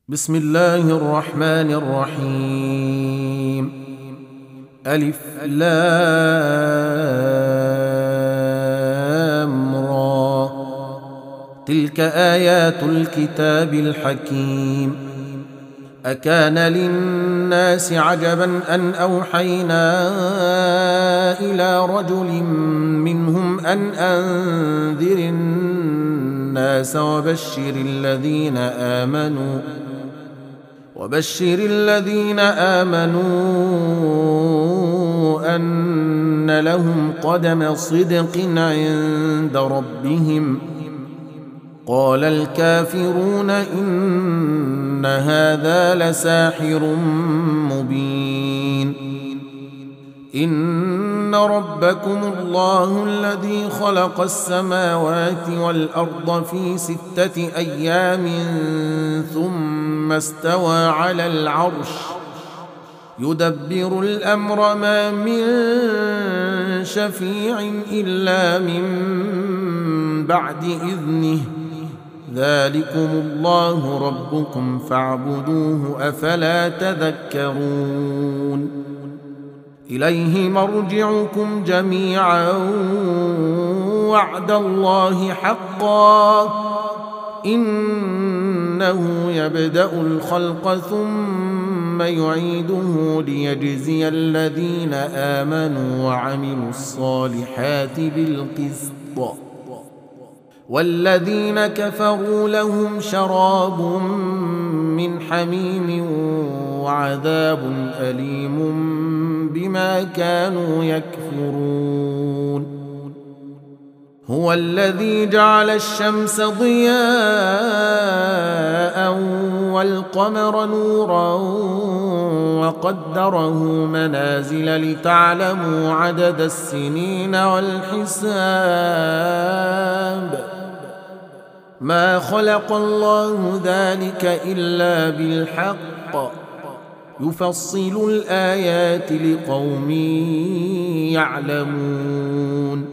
بسم الله الرحمن الرحيم. ألف لام را، تلك آيات الكتاب الحكيم. أكان للناس عجبا أن أوحينا إلى رجل منهم أن أنذر الناس وبشر الذين آمنوا أن لهم قدم صدق عند ربهم. قال الكافرون إن هذا لساحر مبين. إن ربكم الله الذي خلق السماوات والأرض في 6 أيام ثم استوى على العرش يدبر الأمر، ما من شفيع إلا من بعد إذنه. ذلكم الله ربكم فاعبدوه، أفلا تذكرون. إليه مرجعكم جميعا وعد الله حقا، إنه يبدأ الخلق ثم يعيده ليجزي الذين آمنوا وعملوا الصالحات بالقسط، والذين كفروا لهم شراب من حميم وعذاب أليم بما كانوا يكفرون. هو الذي جعل الشمس ضياء والقمر نورا وقدره منازل لتعلموا عدد السنين والحساب. ما خلق الله ذلك إلا بالحق، يفصل الآيات لقوم يعلمون.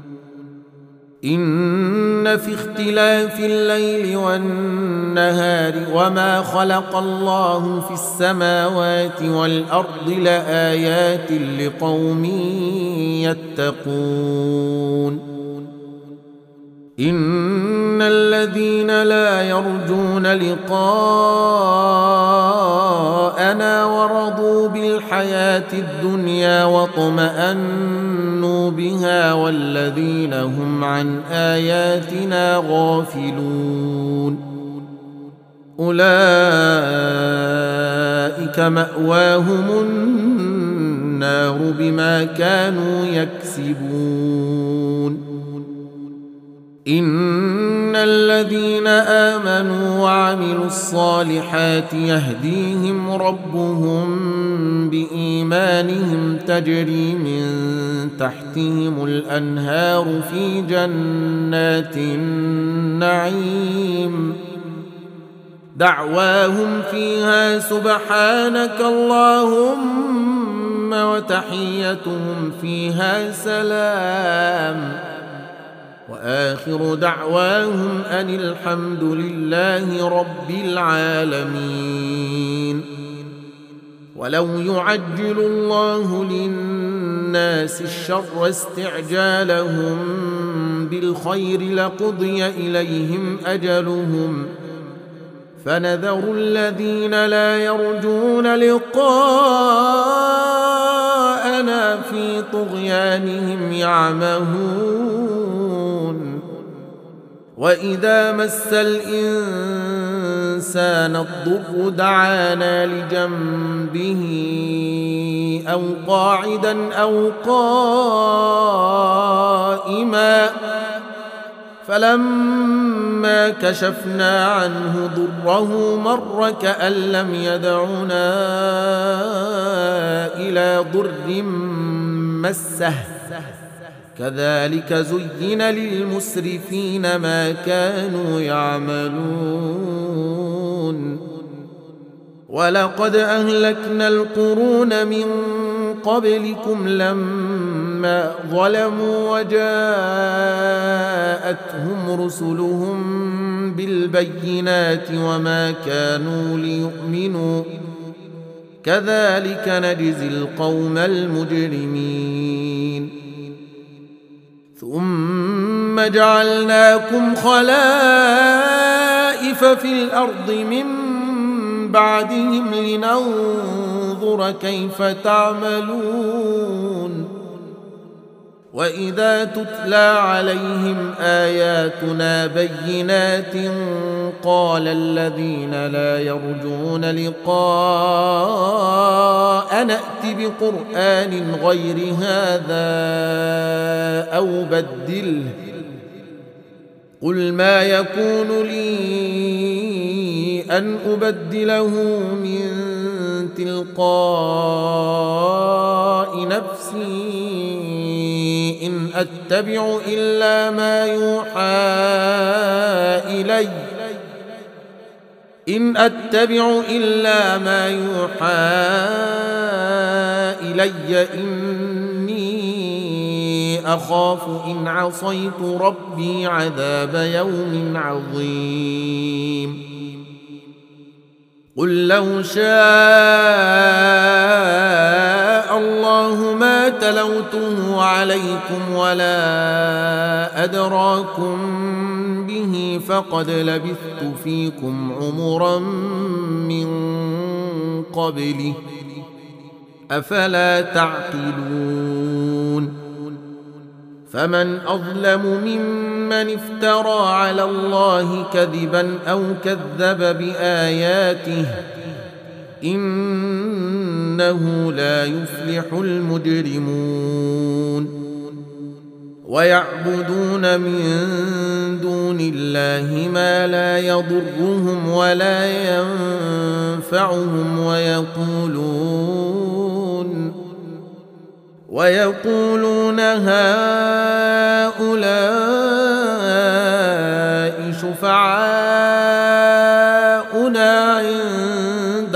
إن في اختلاف الليل والنهار وما خلق الله في السماوات والأرض لآيات لقوم يتقون. إن الذين لا يرجون لقاءنا ورضوا بالحياة الدنيا واطمأنوا بها والذين هم عن آياتنا غافلون، أولئك مأواهم النار بما كانوا يكسبون. إن الذين آمنوا وعملوا الصالحات يهديهم ربهم بإيمانهم، تجري من تحتهم الأنهار في جنات النعيم، دعواهم فيها سبحانك اللهم وتحيتهم فيها سلام، وآخر دعواهم أن الحمد لله رب العالمين. ولو يعجل الله للناس الشر استعجالهم بالخير لقضي إليهم أجلهم، فنذر الذين لا يرجون لقاءنا في طغيانهم يعمهون. وإذا مس الإنسان الضر دعانا لجنبه أو قاعدا أو قائما، فلما كشفنا عنه ضره مر كأن لم يدعنا إلى ضر مسه، كذلك زين للمسرفين ما كانوا يعملون. ولقد أهلكنا القرون من قبلكم لما ظلموا وجاءتهم رسلهم بالبينات وما كانوا ليؤمنوا كذلك نجزي القوم المجرمين ثم جعلناكم خلائف في الأرض من بعدهم لننظر كيف تعملون وإذا تتلى عليهم آياتنا بينات قال الذين لا يرجون لقاء نأت بقرآن غير هذا أو بدله قل ما يكون لي أن أبدله من تلقاء نفسي إن أتبع إلا ما يوحى إلي إني أخاف إن عصيت ربي عذاب يوم عظيم قل لو شاء الله ما تلوته عليكم ولا أدراكم به فقد لبثت فيكم عمرا من قبله أفلا تعقلون فمن أظلم ممن افترى على الله كذبا أو كذب بآياته إنه لا يفلح المجرمون ويعبدون من دون الله ما لا يضرهم ولا ينفعهم ويقولون هؤلاء شفعاؤنا عند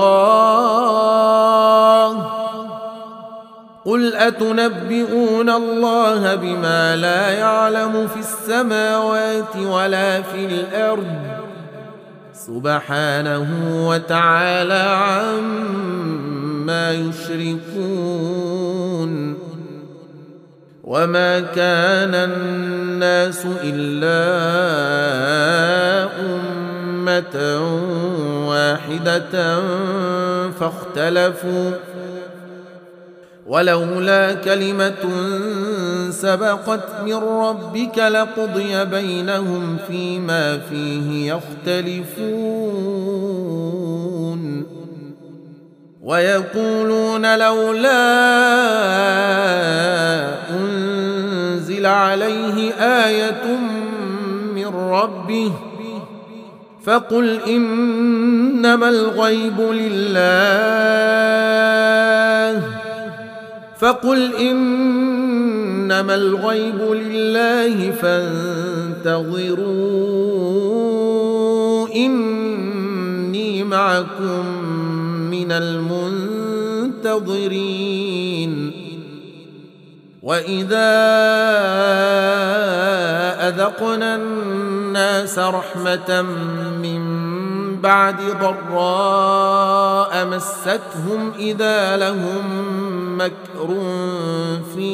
الله قل أتنبئون الله بما لا يعلم في السماوات ولا في الأرض سبحانه وتعالى عما يشركون وما كان الناس إلا أمة واحدة فاختلفوا ولولا كلمة سبقت من ربك لقضي بينهم فيما فيه يختلفون ويقولون لولا أنزل عليه آية من ربه فقل إنما الغيب لله فانتظروا إني معكم من المنتظرين وإذا أذقنا الناس رحمة من بعد ضراء مستهم إذا لهم مكر في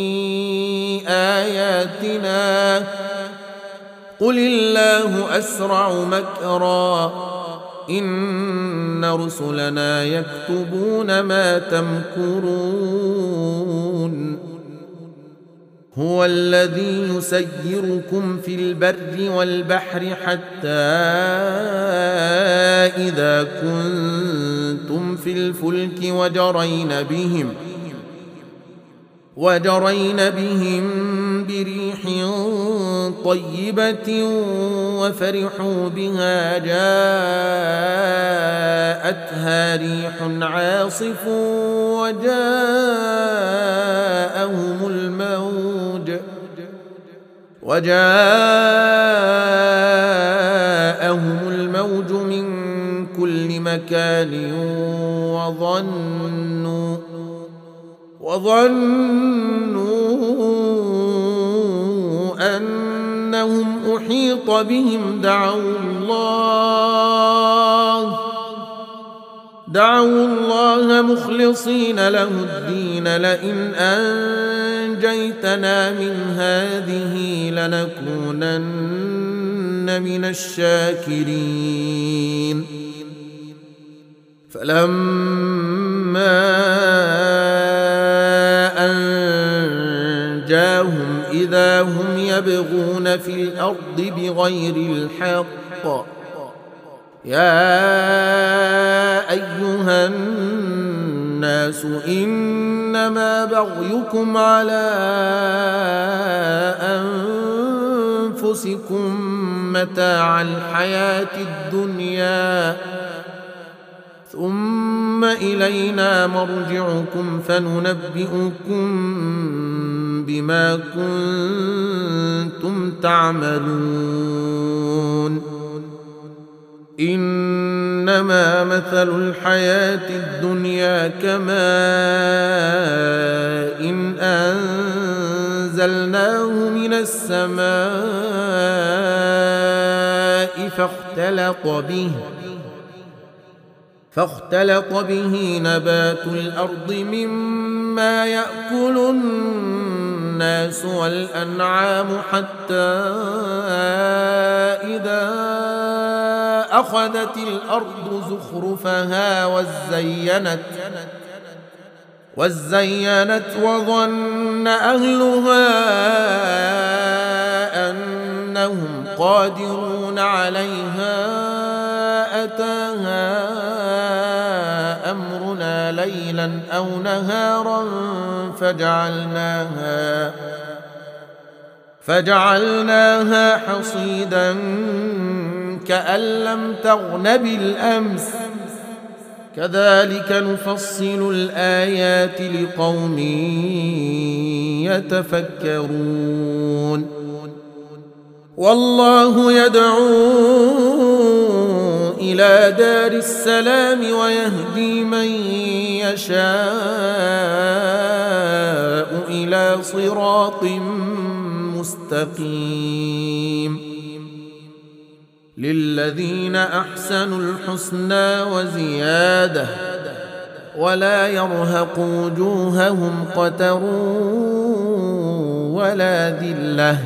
آياتنا قل الله أسرع مكرا إن رسلنا يكتبون ما تمكرون هو الذي يسيركم في البر والبحر حتى إذا كنتم في الفلك وجرين بهم بريح طيبة وفرحوا بها جاءتها ريح عاصف وجاءهم الموج من كل مكان وظنوا أنهم أحيط بهم دعوا الله مخلصين له الدين لئن أنجيتنا من هذه لنكونن من الشاكرين. فلما أنجاهم إذا هم يبغون في الأرض بغير الحق يا أيها الناس إنما بغيكم على أنفسكم متاع الحياة الدنيا ثم إلينا مرجعكم فننبئكم بما كنتم تعملون. إنما مثل الحياة الدنيا كماء إن أنزلناه من السماء فاختلط به نبات الأرض مما يأكل الناس والأنعام حتى إذا أخذت الأرض زخرفها وزينت وظن أهلها أنهم قادرون عليها أتاها أمرنا ليلا أو نهارا فجعلناها حصيدا كأن لم تغن بالأمس كذلك نفصل الآيات لقوم يتفكرون. والله يدعو إلى دار السلام ويهدي من يشاء إلى صراط مستقيم. للذين أحسنوا الحسنى وزيادة ولا يرهق وجوههم قتر ولا ذلة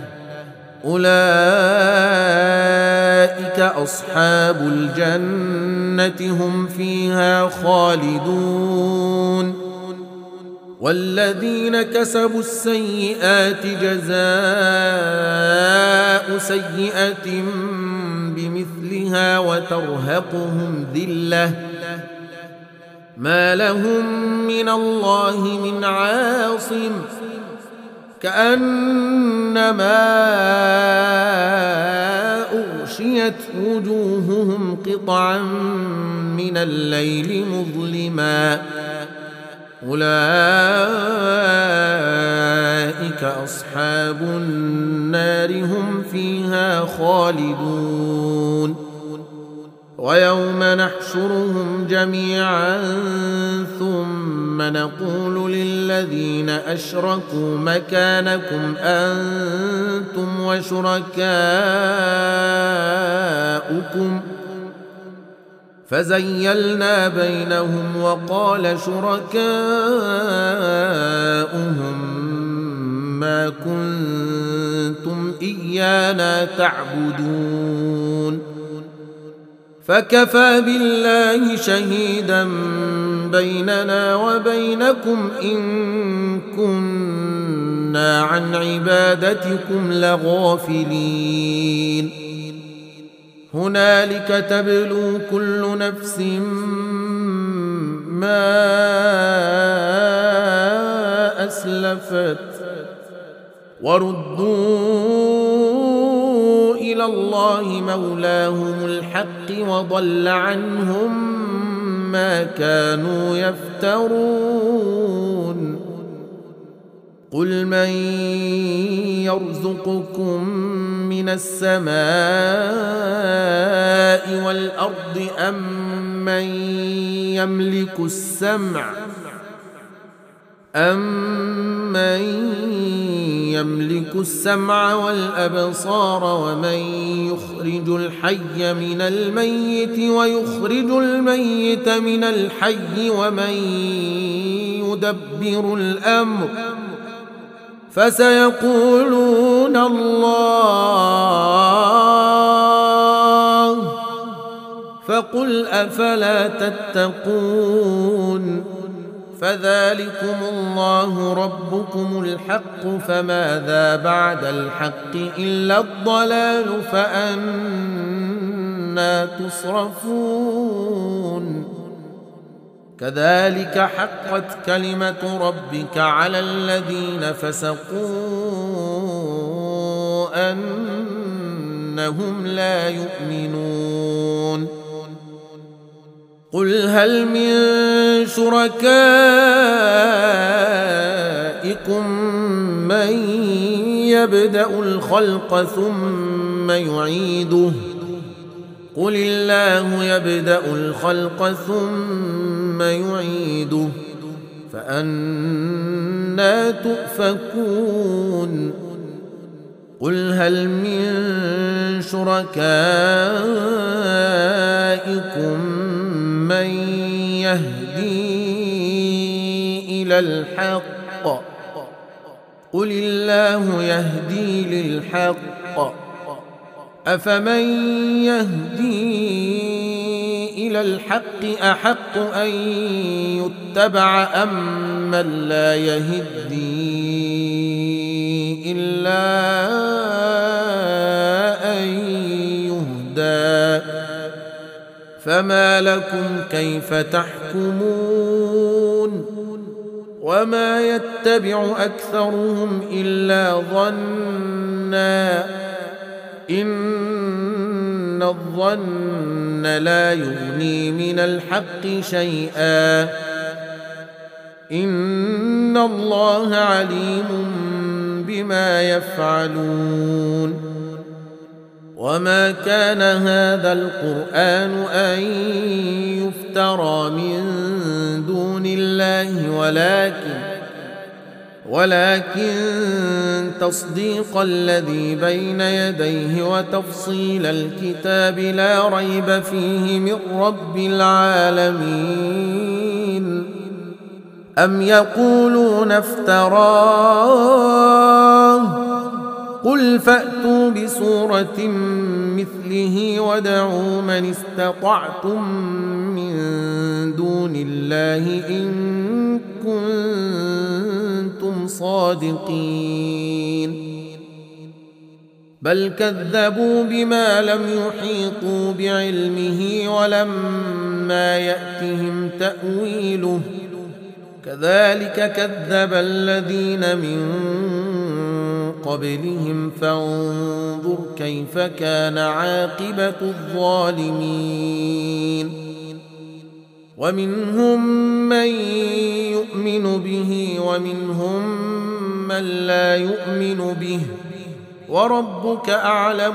أولئك أصحاب الجنة هم فيها خالدون. والذين كسبوا السيئات جزاء سيئة بمثلها وترهقهم ذلة ما لهم من الله من عاصم كأنما أغشيت وجوههم قطعا من الليل مظلما أولئك أصحاب النار هم فيها خالدون. ويوم نحشرهم جميعا ثم نقول للذين أشركوا مكانكم أنتم وشركاؤكم فزيلنا بينهم وقال شركاؤهم ما كنتم إيانا تعبدون فكفى بالله شهيدا بيننا وبينكم إن كنا عن عبادتكم لغافلين. هنالك تبلو كل نفس ما أسلفت وردوا إلى الله مولاهم الحق وضل عنهم ما كانوا يفترون. قل من يرزقكم من السماء والأرض أم من يملك السمع أَمَّن يَمْلِكُ السَّمْعَ وَالْأَبْصَارَ وَمَن يُخْرِجُ الْحَيَّ مِنَ الْمَيِّتِ وَيُخْرِجُ الْمَيِّتَ مِنَ الْحَيِّ وَمَن يُدَبِّرُ الْأَمْرَ فَسَيَقُولُونَ اللَّهُ فَقُلْ أَفَلَا تَتَّقُونَ فَذَلِكُمُ اللَّهُ رَبُّكُمُ الْحَقُّ فَمَاذَا بَعْدَ الْحَقِّ إِلَّا الضَّلَالُ فَأَنَّىٰ تُصْرَفُونَ كَذَلِكَ حَقَّتْ كَلِمَةُ رَبِّكَ عَلَى الَّذِينَ فَسَقُوا أَنَّهُمْ لَا يُؤْمِنُونَ قُلْ هَلْ مِن شُرَكَائِكُم مَّن يَبْدَأُ الْخَلْقَ ثُمَّ يُعِيدُهُ قُلِ اللَّهُ يَبْدَأُ الْخَلْقَ ثُمَّ يُعِيدُهُ فَأَنَّىٰ تُؤْفَكُونَ قُلْ هَلْ مِن شُرَكَائِكُم مَّن يَهْدِي إِلَى الْحَقِّ قُلِ اللَّهُ يَهْدِي لِلْحَقِّ أَفَمَن يَهْدِي إِلَى الْحَقِّ أَحَقُّ أَن يُتَّبَعَ أَمَّن لَّا يَهِدِّي إِلَّا أَن يُهْدَىٰ فَمَا لَكُمْ كَيْفَ تَحْكُمُونَ وَمَا يَتَّبِعُ أَكْثَرُهُمْ إِلَّا ظَنًّا إِنَّ الظَّنَّ لَا يُغْنِي مِنَ الْحَقِّ شَيْئًا إِنَّ اللَّهَ عَلِيمٌ بِمَا يَفْعَلُونَ وَمَا كَانَ هَذَا الْقُرْآنُ أَن يُفْتَرَىٰ مِن دُونِ اللَّهِ ولكن تصديق الذي بين يديه وتفصيل الكتاب لا ريب فيه من رب العالمين أم يقولون افتراه قل فأتوا بسورة مثله وادعوا من استطعتم من دون الله إن كنتم صادقين بل كذبوا بما لم يحيطوا بعلمه ولما يأتهم تأويله كذلك كذب الذين من قبلهم فانظر كيف كان عاقبة الظالمين ومنهم من يؤمن به ومنهم من لا يؤمن به وربك أعلم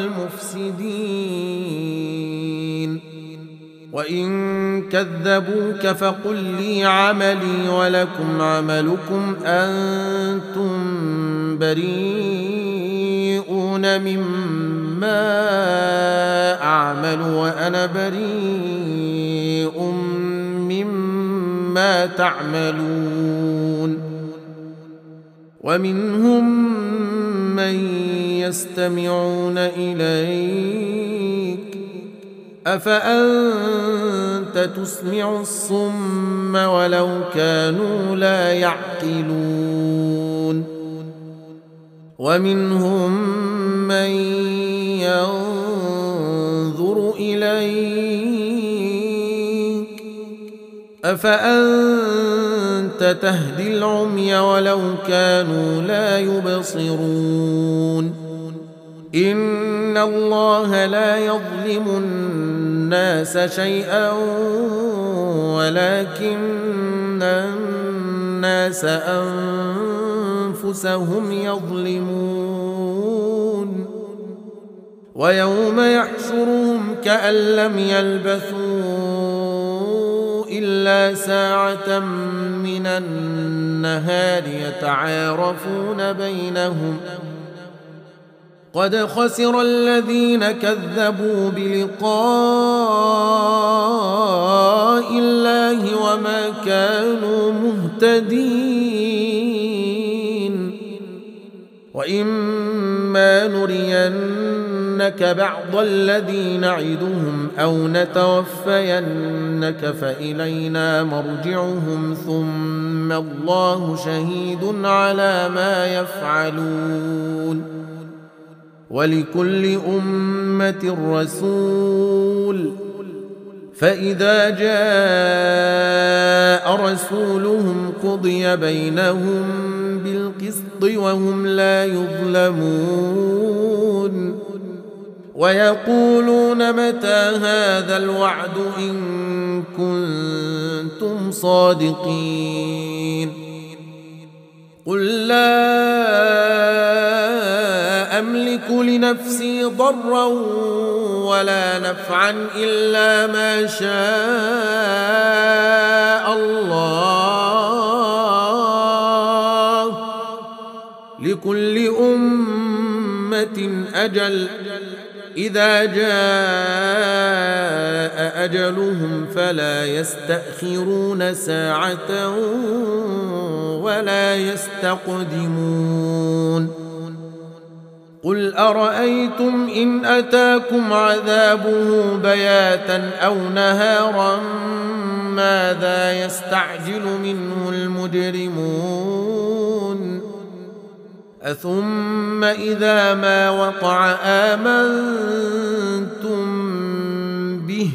بالمفسدين وإن كذبوك فقل لي عملي ولكم عملكم أنتم بريئون مما أعمل وأنا بريء مما تعملون ومنهم من يستمعون إليك أفأنت تسمع الصم ولو كانوا لا يعقلون ومنهم من ينظر إليك أفأنت تهدي العمي ولو كانوا لا يبصرون إن الله لا يظلم الناس شيئا ولكن الناس أنفسهم يظلمون ويوم يحشرهم كأن لم يلبثوا إلا ساعة من النهار يتعارفون بينهم قد خسر الذين كذبوا بلقاء الله وما كانوا مهتدين وإما نرينك بعض الذي نعدهم أو نتوفينك فإلينا مرجعهم ثم الله شهيد على ما يفعلون ولكل أمة رسول فإذا جاء رسولهم قضي بينهم بالقسط وهم لا يظلمون ويقولون متى هذا الوعد إن كنتم صادقين قل لا أملك لنفسي ضرا ولا نفعا إلا ما شاء الله لكل أمة أجل إذا جاء أجلهم فلا يستأخرون ساعة ولا يستقدمون قل أرأيتم إن أتاكم عذابه بياتا أو نهارا ماذا يستعجل منه المجرمون أثم إذا ما وقع آمنتم به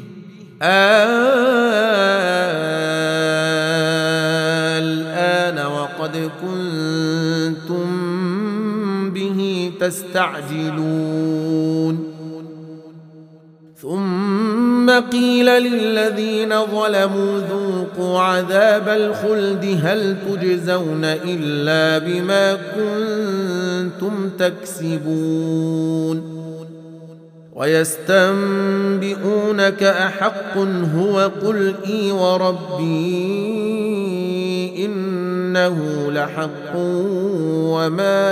الآن وقد كنتم به تستعجلون ثم قيل للذين ظلموا ذوقوا عذاب الخلد هل تجزون إلا بما كنتم تكسبون ويستنبئونك أحق هو قل إي وربي إنه لحق وما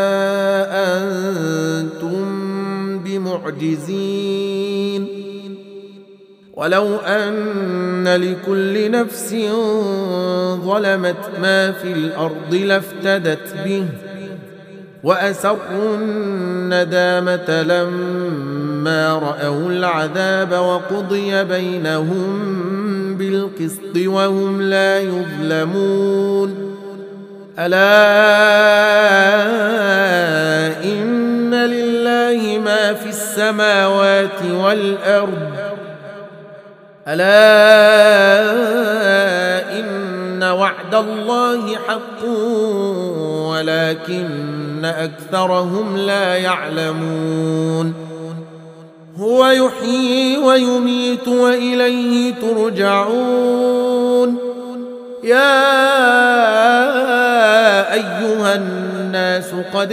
أنتم بمعجزين ولو أن لكل نفس ظلمت ما في الأرض لافتدت به وأسروا الندامة لما رأوا العذاب وقضي بينهم بالقسط وهم لا يظلمون ألا إن لله ما في السماوات والأرض ألا إن وعد الله حق ولكن أكثرهم لا يعلمون هو يحيي ويميت وإليه ترجعون يا أيها الناس قد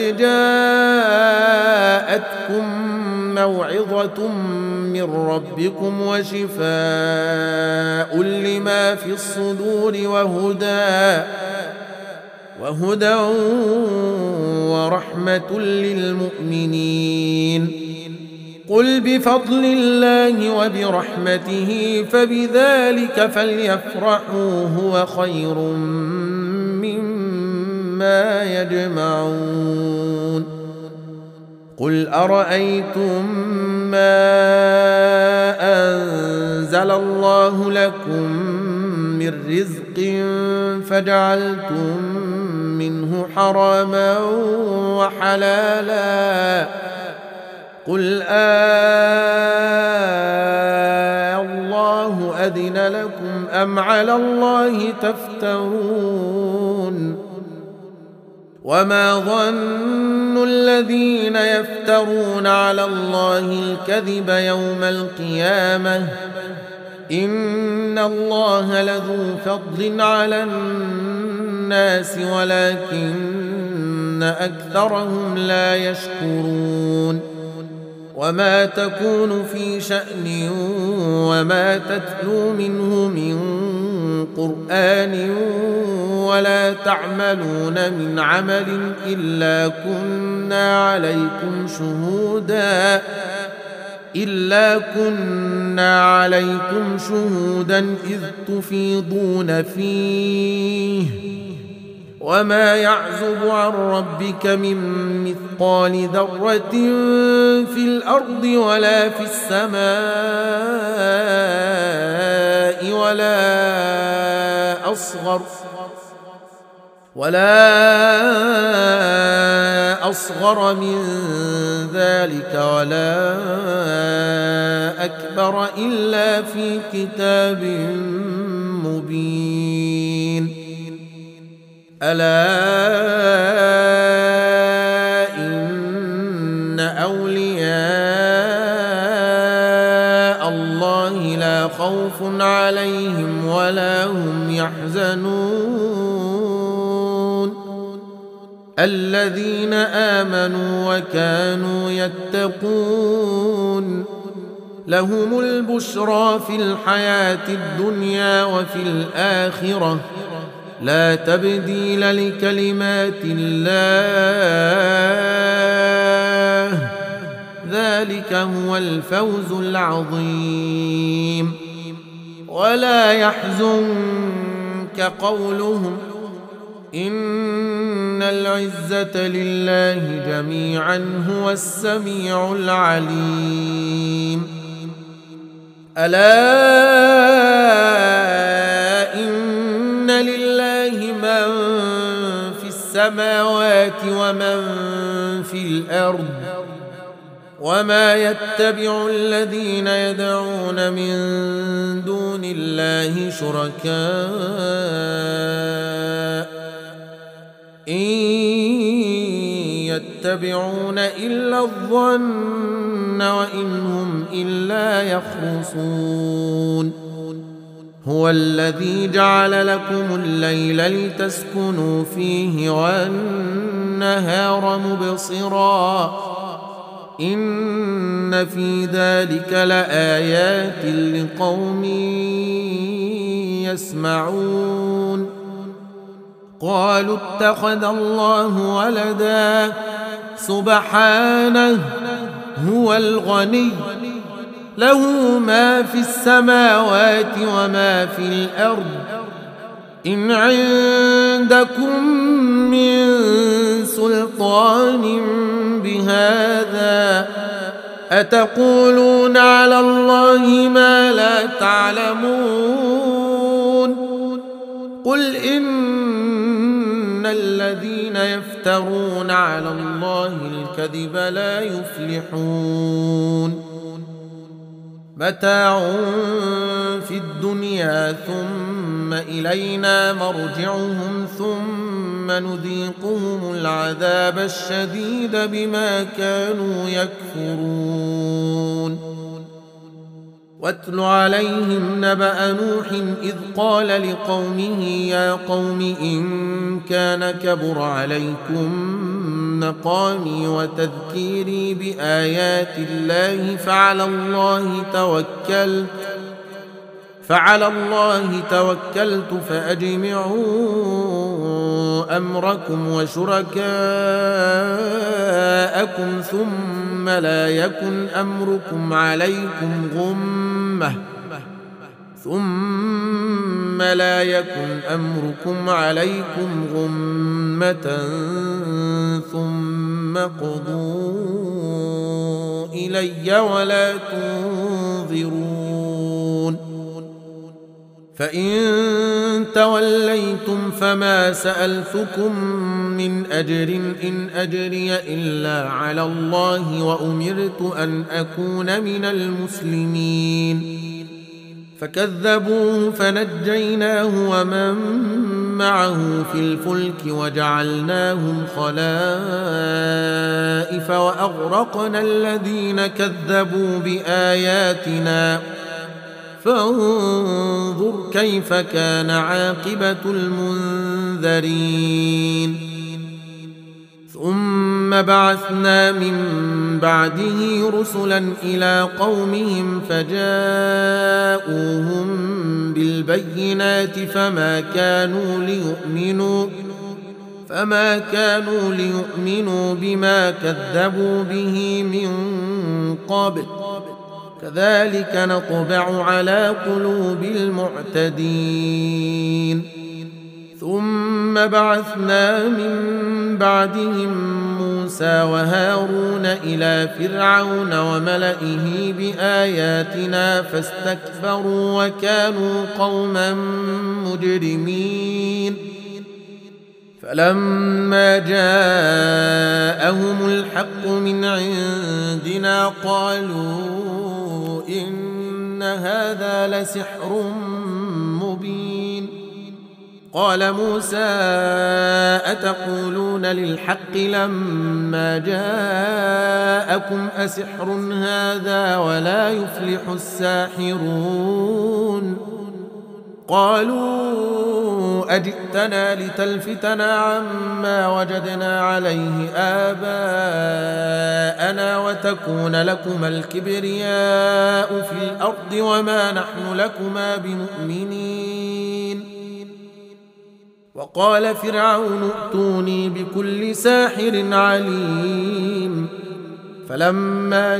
جاءتكم موعظة من ربكم وشفاء لما في الصدور وهدى ورحمة للمؤمنين قل بفضل الله وبرحمته فبذلك فليفرحوا هو خير مما يجمعون قل أرأيتم ما أنزل الله لكم من رزق فجعلتم منه حراما وحلالا قل الله أذن لكم أم على الله تفترون وما ظن الذين يفترون على الله الكذب يوم القيامة إن الله لذو فضل على الناس ولكن أكثرهم لا يشكرون وما تكون في شأن وما تتلو منه من قرآن ولا تعملون من عمل إلا كنا عليكم شهودا إذ تفيضون فيه وما يعزب عن ربك من مثقال ذرة في الأرض ولا في السماء ولا أصغر من ذلك ولا أكبر إلا في كتاب مبين ألا إن أولياء الله لا خوف عليهم ولا هم يحزنون الذين آمنوا وكانوا يتقون لهم البشرى في الحياة الدنيا وفي الآخرة لا تبديل لكلمات الله ذلك هو الفوز العظيم ولا يحزنك قولهم إن العزة لله جميعا هو السميع العليم ألا إن لله من في السماوات ومن في الأرض وما يتبع الذين يدعون من دون الله شركاء إن يتبعون إلا الظن وإن هم إلا يخرصون هو الذي جعل لكم الليل لتسكنوا فيه والنهار مبصرا إن في ذلك لآيات لقوم يسمعون قالوا اتخذ الله ولدا سبحانه هو الغني له ما في السماوات وما في الأرض إن عندكم من سلطان بهذا أتقولون على الله ما لا تعلمون قل إن الذين يفترون على الله الكذب لا يفلحون متاع في الدنيا ثم إلينا مرجعهم ثم نذيقهم العذاب الشديد بما كانوا يكفرون واتل عليهم نبأ نوح إذ قال لقومه يا قوم إن كان كبر عليكم مقامي وتذكيري بآيات الله فعلى الله توكلت فأجمعوا أمركم وشركاءكم ثم لا يكن أمركم عليكم غمة ثم قضوا إلي ولا تنظرون فإن توليتم فما سألتكم من أجر إن أجري إلا على الله وأمرت أن أكون من المسلمين فكذبوه فنجيناه ومن معه في الفلك وجعلناهم خلائف وأغرقنا الذين كذبوا بآياتنا فانظر كيف كان عاقبة المنذرين ثم بعثنا من بعده رسلا إلى قومهم فجاءوهم بالبينات فما كانوا ليؤمنوا بما كذبوا به من قبل كذلك نطبع على قلوب المعتدين ثم بعثنا من بعدهم موسى وهارون إلى فرعون وملئه بآياتنا فاستكبروا وكانوا قوما مجرمين فلما جاءهم الحق من عندنا قالوا إن هذا لسحر مبين قال موسى أتقولون للحق لما جاءكم أسحر هذا ولا يفلح الساحرون قالوا أجئتنا لتلفتنا عما وجدنا عليه آباءنا وتكون لكما الكبرياء في الأرض وما نحن لكما بمؤمنين وقال فرعون ائتوني بكل ساحر عليم فلما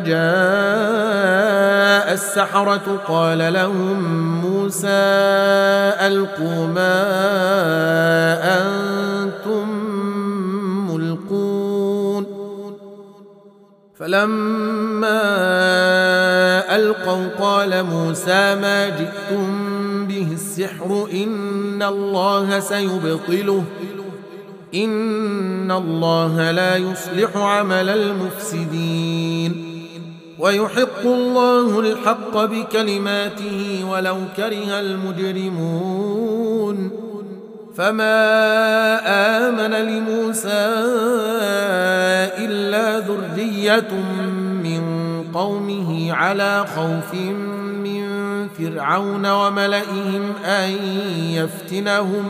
جاء السحرة قال لهم موسى ألقوا ما أنتم ملقون فلما ألقوا قال موسى ما جئتم به السحر إن الله سيبطله إن الله لا يصلح عمل المفسدين ويحق الله الحق بكلماته ولو كره المجرمون فما آمن لموسى إلا ذرية من قومه على خوف من فرعون وملئهم أن يفتنهم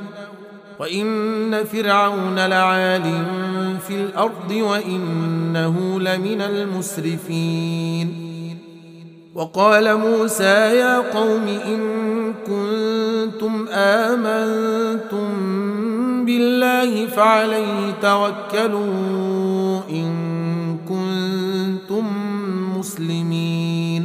وإن فرعون لعال في الأرض وإنه لمن المسرفين وقال موسى يا قوم إن كنتم آمنتم بالله فعليه توكلوا إن كنتم مسلمين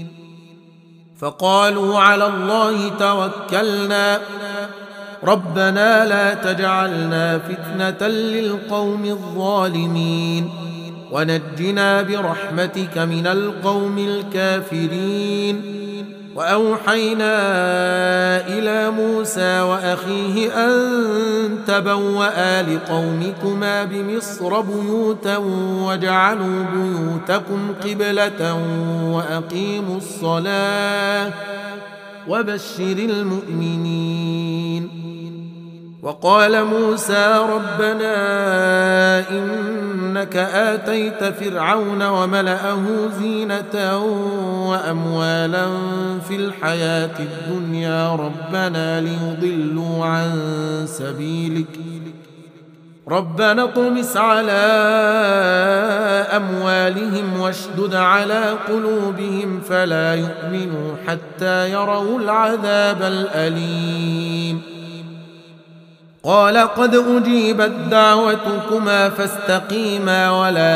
فقالوا على الله توكلنا ربنا لا تجعلنا فتنة للقوم الظالمين ونجنا برحمتك من القوم الكافرين وأوحينا إلى موسى وأخيه أن تبوأ لقومكما بمصر بيوتا واجعلوا بيوتكم قبلة وأقيموا الصلاة وبشر المؤمنين وقال موسى ربنا إنك آتيت فرعون وملأه زينة وأموالا في الحياة الدنيا ربنا ليضلوا عن سبيلك ربنا اطمس على أموالهم واشدد على قلوبهم فلا يؤمنوا حتى يروا العذاب الأليم قال قد أجيبت دعوتكما فاستقيما ولا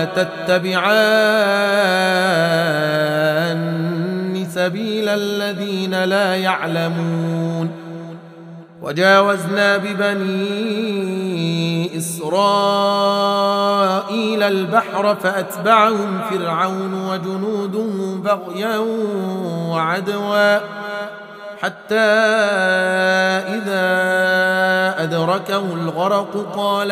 تتبعان سبيل الذين لا يعلمون وجاوزنا ببني إسرائيل البحر فأتبعهم فرعون وجنوده بغيا وعدوا حتى إذا أدركه الغرق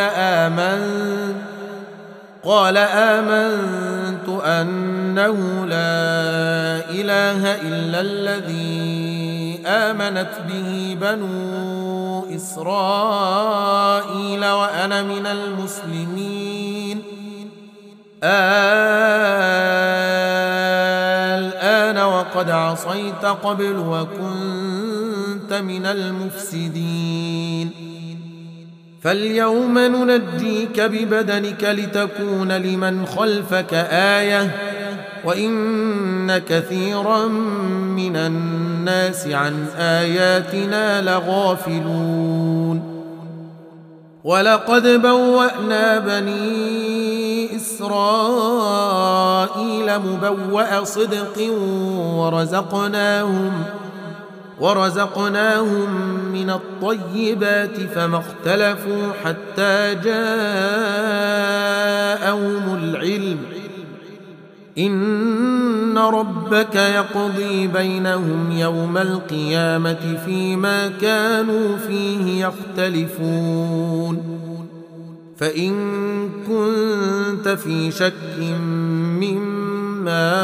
قال آمنت أنه لا إله إلا الذي آمنت به بنو إسرائيل وأنا من المسلمين الآن وقد عصيت قبل وكنت من المفسدين فاليوم ننجيك ببدنك لتكون لمن خلفك آية وإن كثيرا من الناس عن آياتنا لغافلون ولقد بوأنا بني إسرائيل مبوأ صدق ورزقناهم من الطيبات فما اختلفوا حتى جاءهم العلم إن ربك يقضي بينهم يوم القيامة فيما كانوا فيه يختلفون فإن كنت في شك مما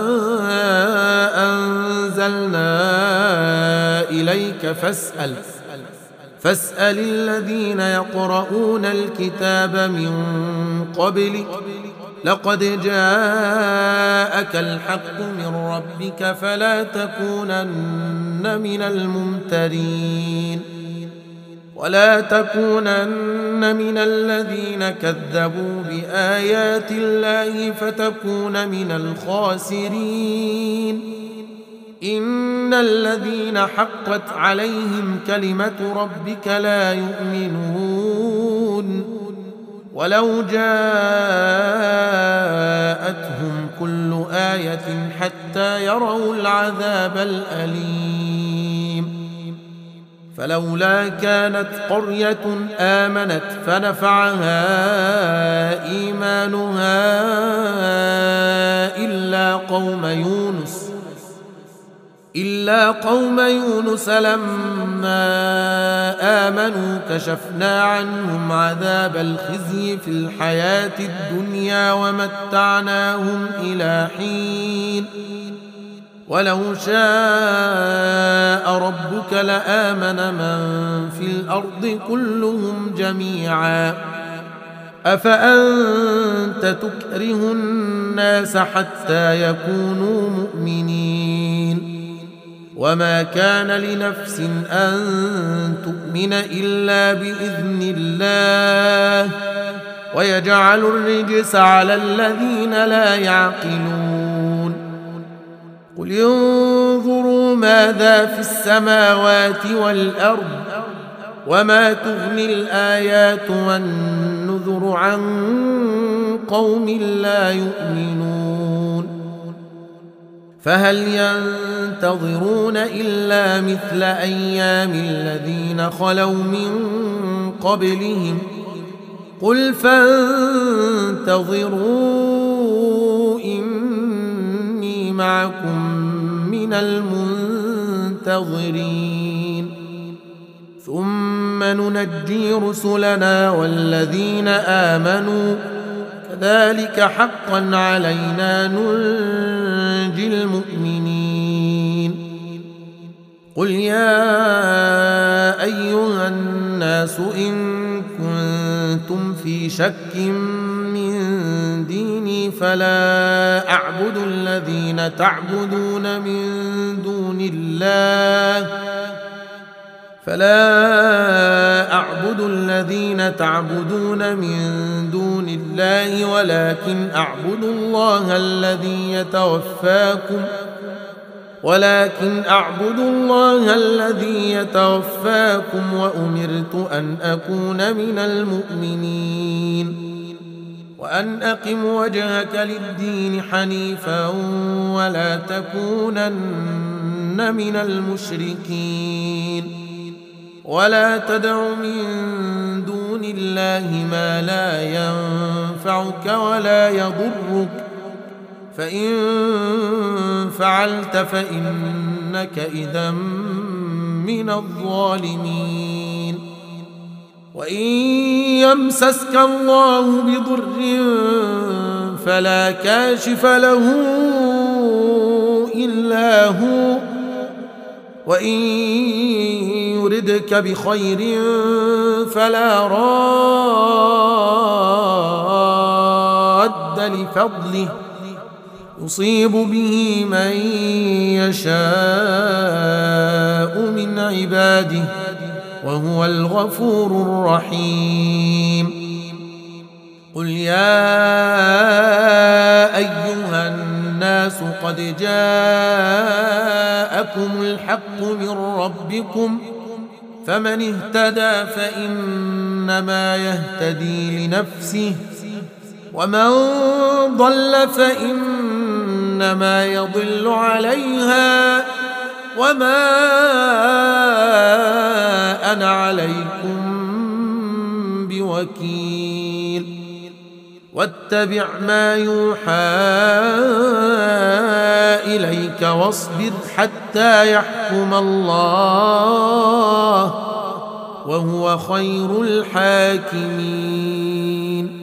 أنزلنا إليك فاسأل الذين يقرؤون الكتاب من قبلك لقد جاءك الحق من ربك فلا تكونن من الممترين ولا تكونن من الذين كذبوا بآيات الله فتكون من الخاسرين إن الذين حقت عليهم كلمة ربك لا يؤمنون ولو جاءتهم كل آية حتى يروا العذاب الأليم فلولا كانت قرية آمنت فنفعها إيمانها إلا قوم يونس لما آمنوا كشفنا عنهم عذاب الخزي في الحياة الدنيا ومتعناهم إلى حين ولو شاء ربك لآمن من في الأرض كلهم جميعا أفأنت تكره الناس حتى يكونوا مؤمنين وما كان لنفس أن تؤمن إلا بإذن الله ويجعل الرجس على الذين لا يعقلون قل انظروا ماذا في السماوات والأرض وما تغني الآيات والنذر عن قوم لا يؤمنون فهل ينتظرون إلا مثل أيام الذين خلوا من قبلهم قل فانتظروا إني معكم من المنتظرين ثم ننجي رسلنا والذين آمنوا كذلك حقا علينا ننجي المؤمنين قل يا أيها الناس إن كنتم في شك من ديني فلا أعبد الذين تعبدون من دون الله ولكن أعبد الله الذي يتوفاكم وأمرت أن أكون من المؤمنين وأن أقم وجهك للدين حنيفا ولا تكونن من المشركين ولا تدع من دون الله ما لا ينفعك ولا يضرك فإن فعلت فإنك إذا من الظالمين وإن يمسسك الله بضر فلا كاشف له إلا هو وإن يردك بخير فلا راد لفضله يصيب به من يشاء من عباده وهو الغفور الرحيم قل يا أيها الناس الناس قد جاءكم الحق من ربكم فمن اهتدى فإنما يهتدي لنفسه ومن ضل فإنما يضل عليها وما أنا عليكم بوكيل واتبع ما يوحى إليك واصبر حتى يحكم الله وهو خير الحاكمين